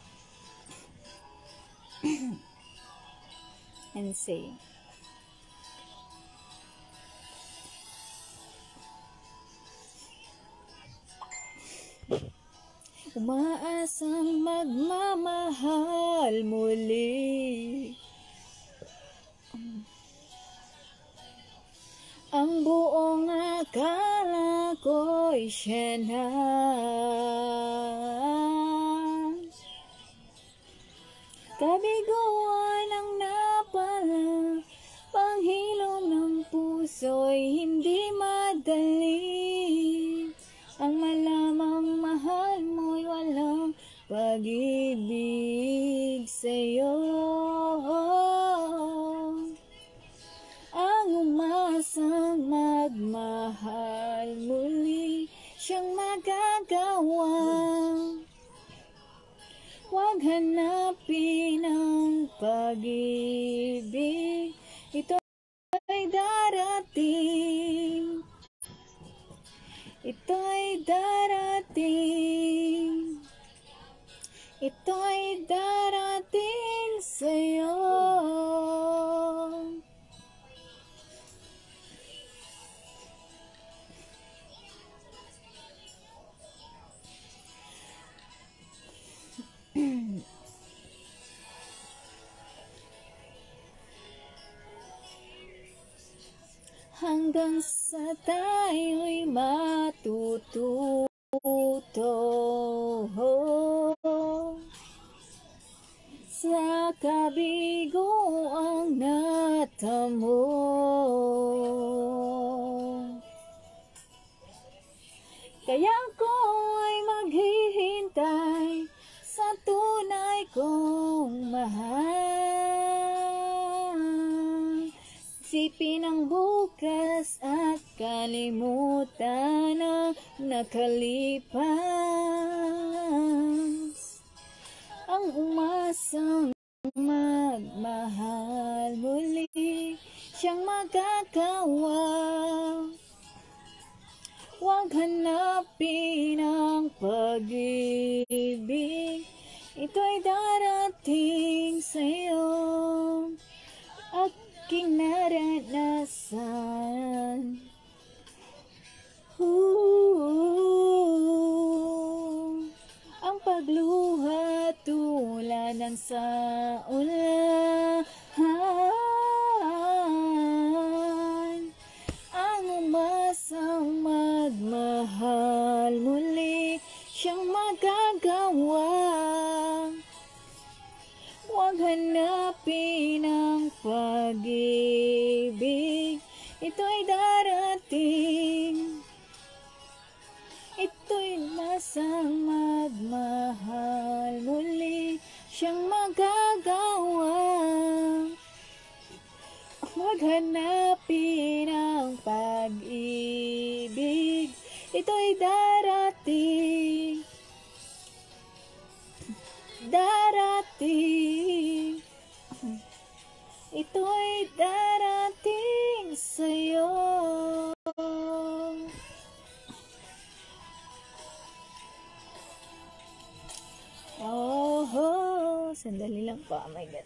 And say, umaasang magmamahal muli. Ang buong akala ko'y siya na. Kabiguan ang napala, panghilom ng puso'y hindi madali. Ang malamang mahal mo'y walang pag-ibig sa'yo. Ang umasang magmahal muli, siyang magagawa. Huwag hanapin ang pag-ibig, ito ay darating. Ito ay darating. Ito ay darating sa'yo. Hanggang sa tayo'y matututo, sa kabiguang natamo. Kaya ako'y maghihintay sa tunay kong mahal. Isipin ang bukas at kalimutan ang nakalipas. Ang umasang magmahal muli, siyang magagawa. Huwag hanapin ang pag-ibig, ito'y darating sa'yo. Aking naranasan. Ang pagluha tulad ng sa ulan. Ang umasang magmahal muli, siyang magagawa. Huwag hanapin ang pag-ibig, ito'y darating. Ito'y masang magmahal muli, siyang magagawa. Huwag hanapin ang pag-ibig, ito'y darating. Darating. Ito'y darating sa'yo. Oh, sandali lang pa. My God.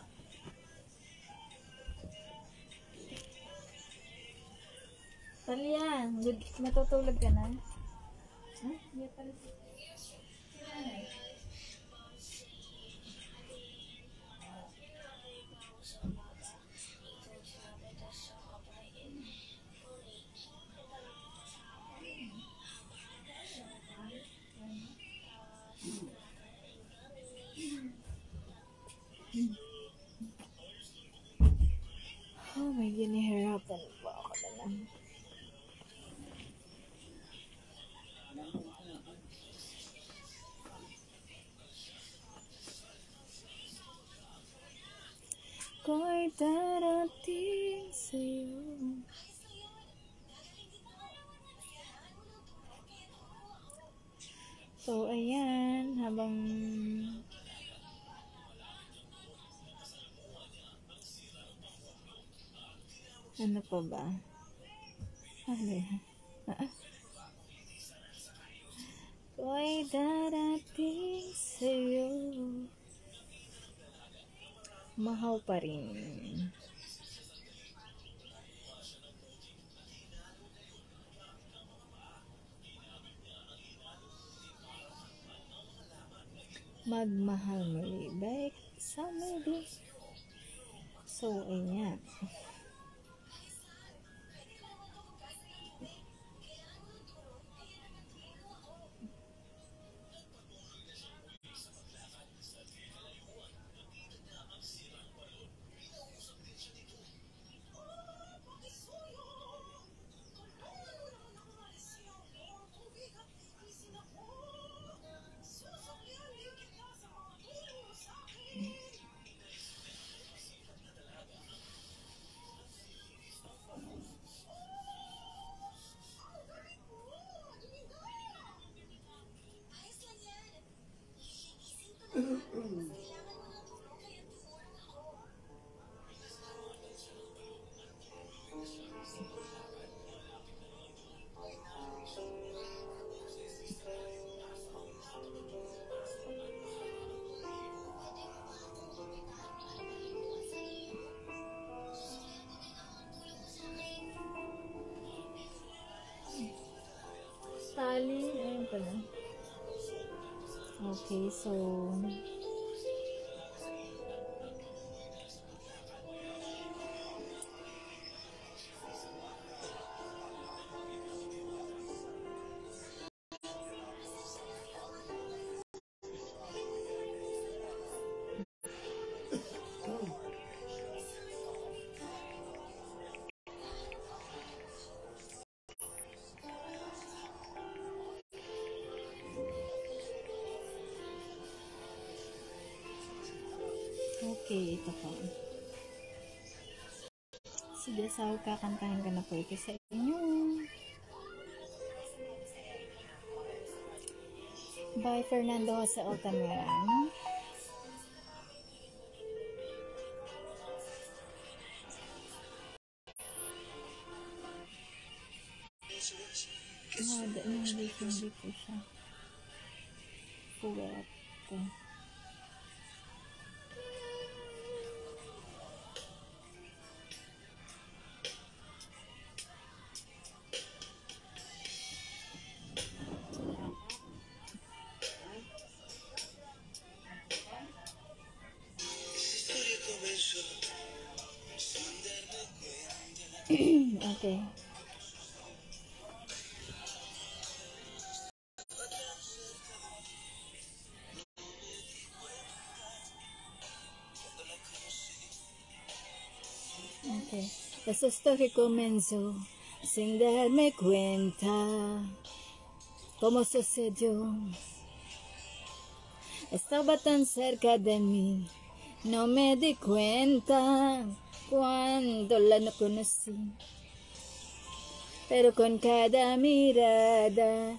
Talia, matutulog ka na? Huh? Hindi pala. Oh, may ginihirapan pa ako na lang. ay darating sa'yo. So, ayan, habang ano pa ba? Ano yan? Ay darating sa'yo. Mahaw pa rin. Magmahal muli. Baik sa muli. So, ayan. Tali, ayun pala. Okay, so okay, ito po. Sige, so kakantahin ko na po ito sa inyo. By Fernando Jose Altamirano. Hindi po siya. Puwerte. Okay. Okay. Esta historia comenzó sin darme cuenta cómo sucedió. Estaba tan cerca de mí, no me di cuenta cuando la no conocí. Pero con cada mirada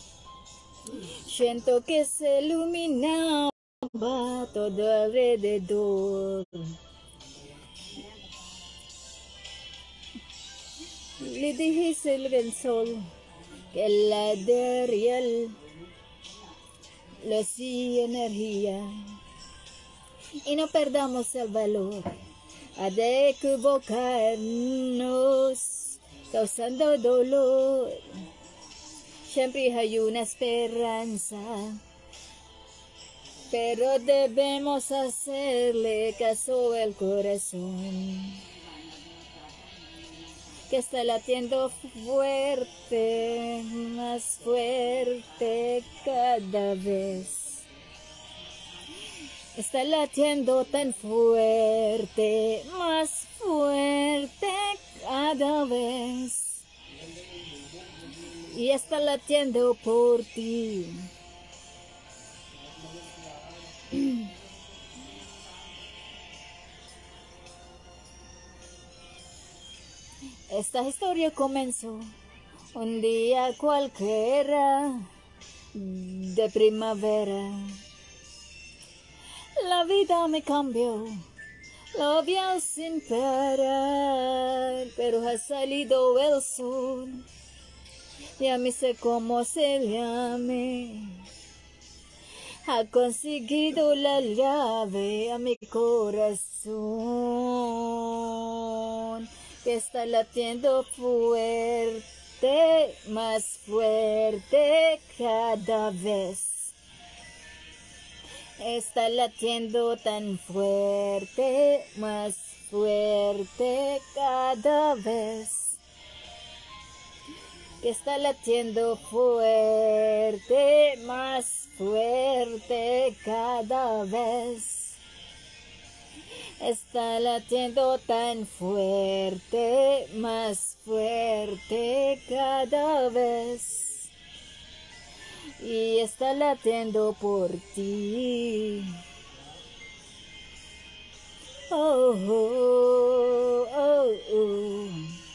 siento que se iluminaba todo alrededor. Le dije el sol que la de real lo hacía energía y no perdamos el valor de equivocarnos causando dolor. Siempre hay una esperanza, pero debemos hacerle caso al corazón, que está latiendo fuerte, más fuerte cada vez. Está latiendo tan fuerte, más fuerte cada vez. Y está latiendo por ti. Esta historia comenzó un día cualquiera de primavera. La vida me cambió, lo vi sin parar, pero ha salido el sol. Ya me sé cómo se llame. Ha conseguido la llave a mi corazón, que está latiendo fuerte, más fuerte cada vez. Está latiendo tan fuerte, más fuerte cada vez. Que está latiendo fuerte, más fuerte cada vez. Está latiendo tan fuerte, más fuerte cada vez. Y está latiendo por ti. Oh, oh, oh, oh.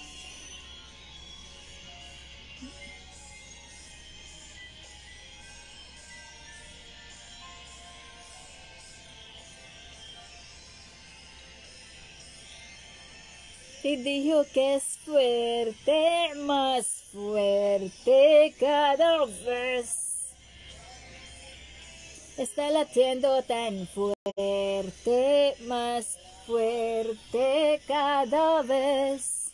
Y dijo que es fuerte, más fuerte cada vez. Está latiendo tan fuerte, más fuerte cada vez.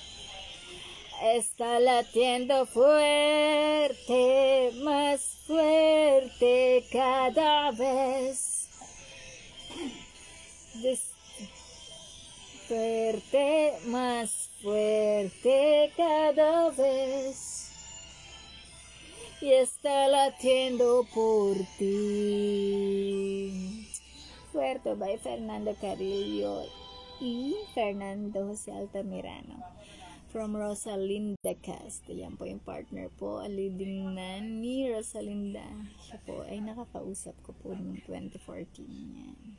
Está latiendo fuerte, más fuerte cada vez. Fuerte, más fuerte cada vez. Y está latiendo por ti. Fuerte by Fernando Carrillo y Fernando Jose Altamirano. From Rosalinda Cast. Yan po yung partner po. Leading na ni Rosalinda. Siya po ay nakakausap ko po noong 2014. Yan.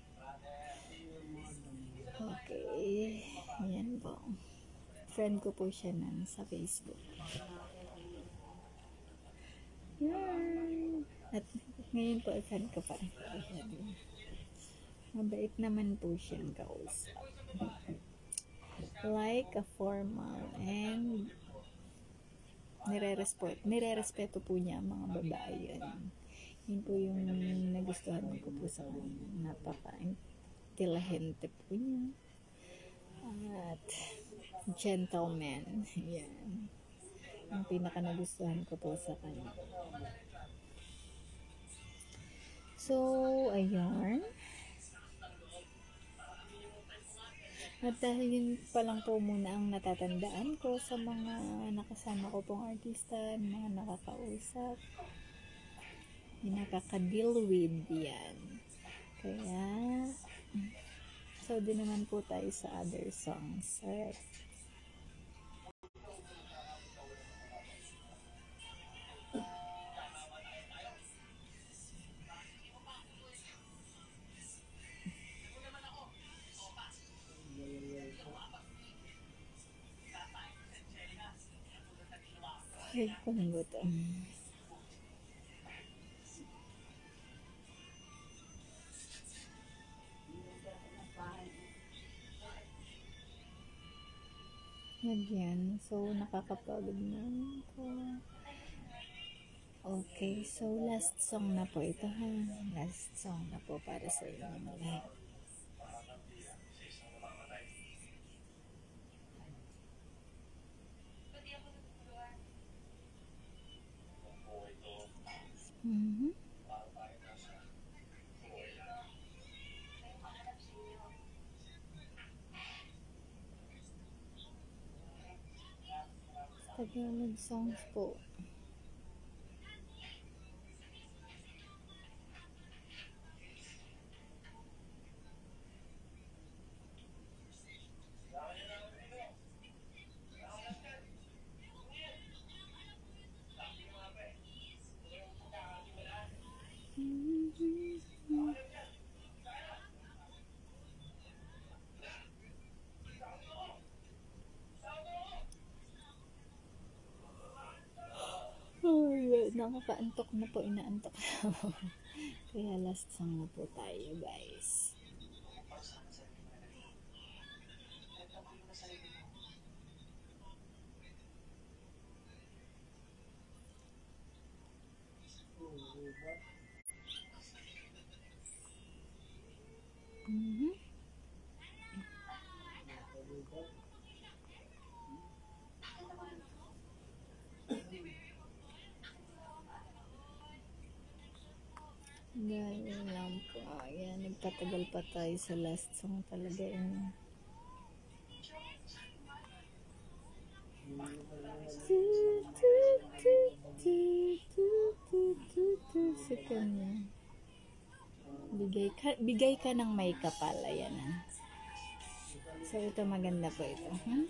Okay. Ayan po. Friend ko po siya sa Facebook. Yan. At ngayon po ay friend ko pa rin. Mabait naman po siyang kausap. Like a formal and nire-respeto po niya ang mga babae yan. Yun po yung nagustuhan ko po sa kanya. Napaka-intelligente po niya. At gentleman. Yan. Ang pinaka-nagustuhan ko po sa kanya. So, ayan. At dahil yun pa lang po muna ang natatandaan ko sa mga nakasama ko pong artista, mga nakakausap, yung nakaka-deal with yan. Kaya, so din naman po tayo sa other songs. Alright. Ay, kung gutom. Yan. So, nakakapagod na ako. Okay. So, last song na po ito ha. Last song na po para sa inyo lahat. Tagalog songs po. Nakakaantok na po, inaantok na ako. Kaya last song na po tayo, guys. Mhm. Dahil lang po, ayan, nagpatagal pa tayo sa last song talaga yun. Sa kanya. Bigay ka ng may kapal, ayan ha. So ito, maganda po ito.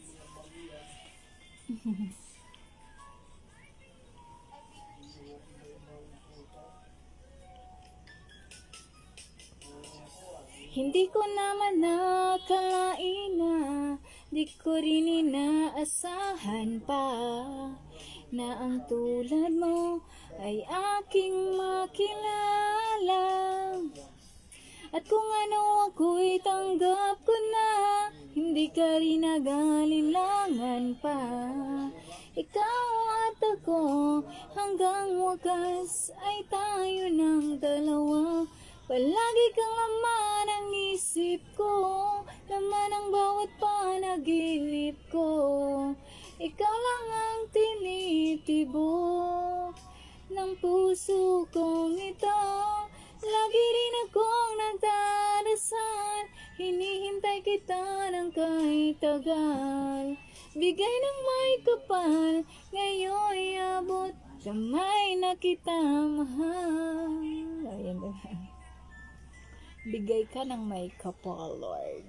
Hindi ko naman nakalain na, di ko rin inaasahan pa, na ang tulad mo ay aking makilala. At kung ano ako'y tanggap ko na, hindi ka rin nag-alinlangan pa. Ikaw at ako, hanggang wakas ay tayo ng dalawa. Palagi kang laman ang isip ko, laman ang bawat panaginip ko. Ikaw lang ang tinitibok ng puso kong ito. Lagi rin akong nagdarasal, hinihintay kita ng kahit tagal. Bigay ng may kapal, ngayon'y abot kamay na kita mahal. Ayan na. Bigay ka ng may kapal, Lord.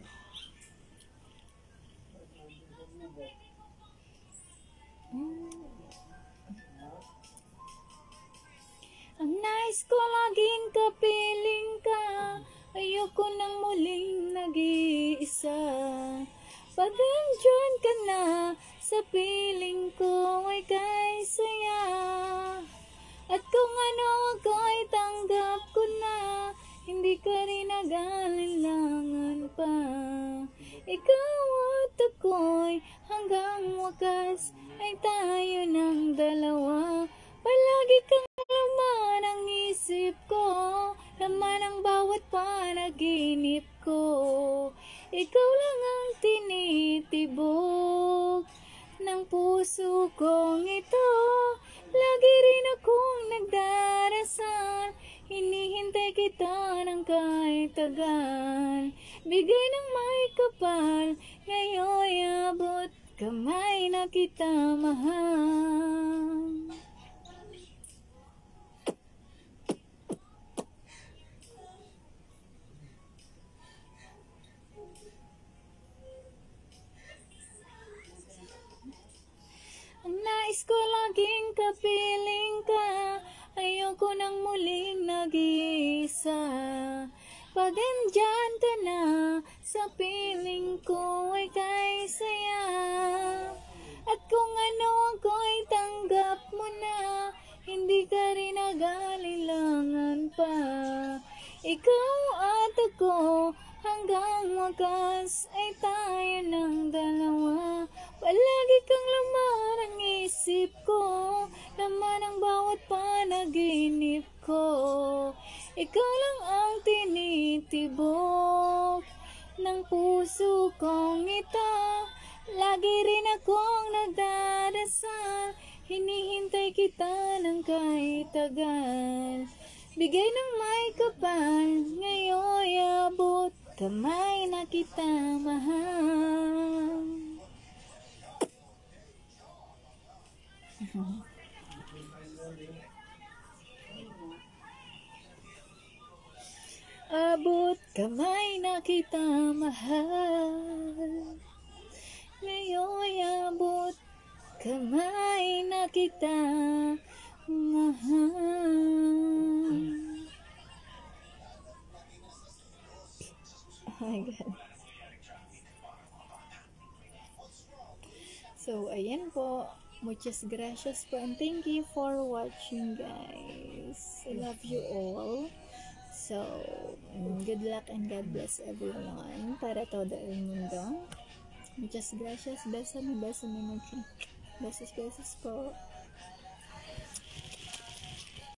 Ang nais ko laging kapiling ka, ayoko nang muling nag-iisa. Pag andyan ka na, sa piling ko ay kay saya. At kung ano ako'y tanggap ko na, hindi ka rin nag-alinlangan pa. Ikaw at ako'y hanggang wakas ay tayo ng dalawa. Palagi kang laman ang isip ko, laman ang bawat panaginip ko. Ikaw lang ang tinitibok ng puso kong ito. Lagi rin akong nagdarasal, hinihintay kita ng kahit tagal. Bigay ng may kapal, ngayon'y abot kamay na kita mahal. Ang nais ko laging kapiling ka, ayoko nang muling nag-iisa. Pag andyan ka na, sa piling ko ay kay saya. At kung ano ako'y tanggap mo na, hindi ka rin nag-alinlangan pa. Ikaw at ako, hanggang wakas ay tayo ng dalawa. Palagi kang laman ang isip ko, laman ang bawat panaginip ko. Ikaw lang ang tinitibok ng puso kong ito. Lagi rin akong nagdarasal, hinihintay kita ng kahit tagal. Bigay ng may kapal, ngayon'y abot kamay na kita mahal. Abot kamay na kita mahal. Ngayon'y abot kamay na kita mahal. Oh my God. So, ayan po. Muchas gracias po and thank you for watching, guys. I love you all. So, good luck and God bless everyone para todo el mundo. Muchas gracias. Besos mucho. Besos po.